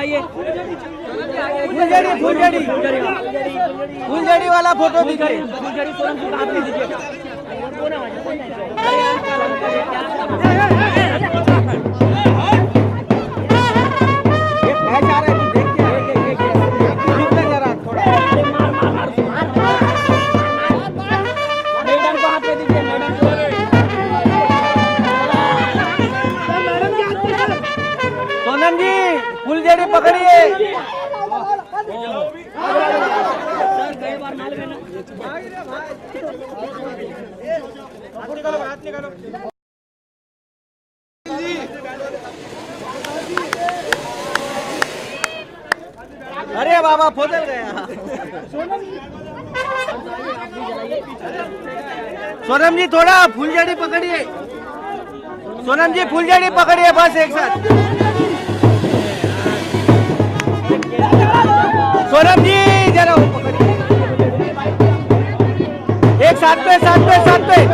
दिखाइए। फुलझड़ी वाला फोटो दिखाइए। फुलझड़ी सोनम जी हाथ में दीजिए। सोनम जी फुलझड़ी पकड़िए। अरे बाबा फोटो गया। सोनम जी थोड़ा फुलझड़ी पकड़िए। सोनम जी फुलझड़ी पकड़िए बस एक साथ। सोनम जी जरा वो पकड़िए एक साथ पे साथ पे साथ पे।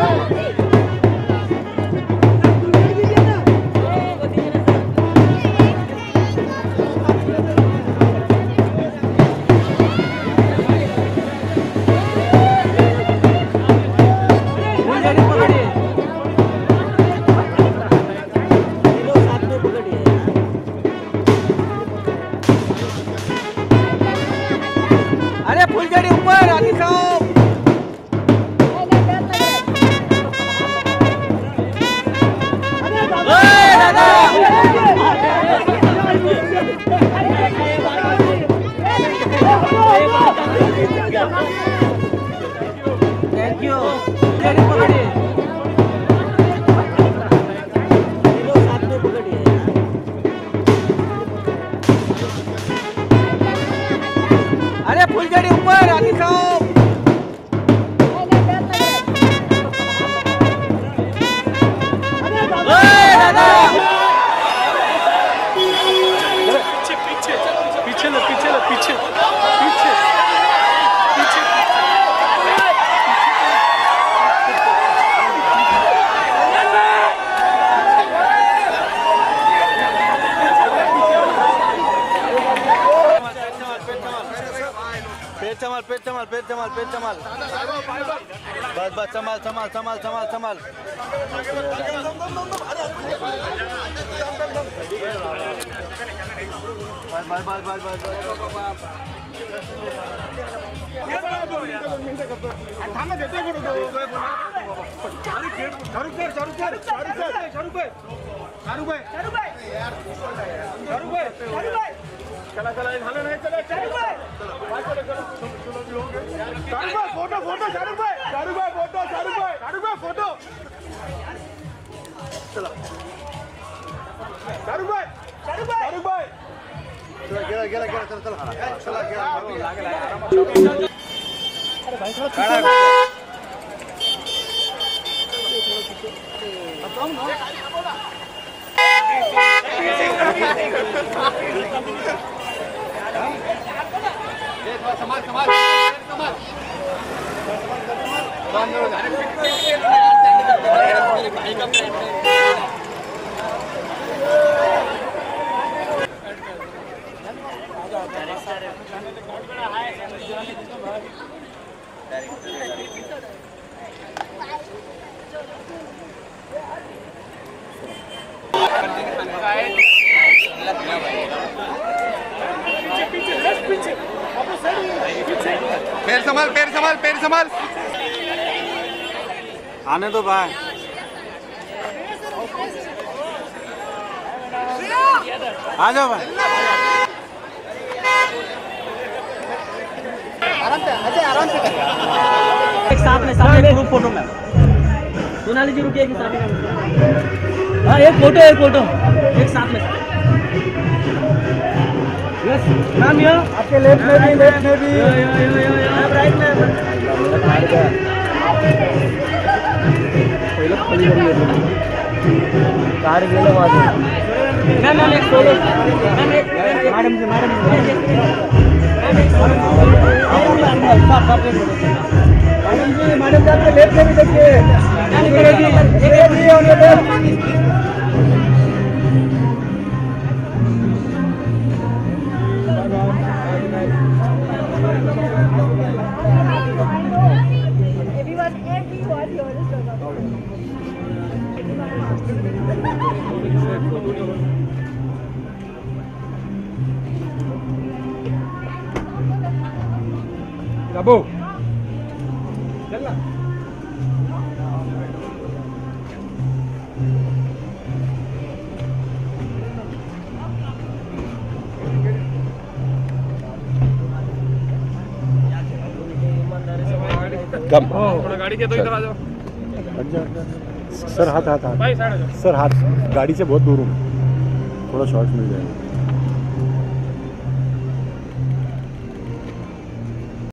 अरे फुलझड़ी ऊपर आदि साहब। Thank you. अरे फुलझड़ी ऊपर आदि साहब। पीछे पीछे लो पीछे लो पीछे पीछे पीछे। पेट चमाल बस बस संभाल संभाल संभाल संभाल संभाल। बस बस बस बस चला चला झालं नाही चला फोटो फोटो शाहरुख भाई फोटो शाहरुख भाई फोटो चला शाहरुख भाई चला गेला गेला गेला चला चला चला गेला अरे भाई थोड़ा समाज समाज समाज पैर संभाल आने दो भाई। आ जाओ भाई। आराम से एक साथ में ग्रुप फोटो में। सोनाली जी रुकिए एक साथ में। हाँ एक फोटो एक साथ में। यस मैम यहाँ आपके लेफ्ट में भी राइट में। कार गेलो मैम एक फोटो मैम एक मैडम जी मैडम आपके लेफ्ट में भी देखिए। बाबू चल ना कम थोड़ा गाड़ी के तो इधर आ जाओ सर हाथ हाथ हाथ भाई साइड आ जाओ सर हाथ गाड़ी से बहुत दूर हूँ थोड़ा शॉर्ट मिल जाएगा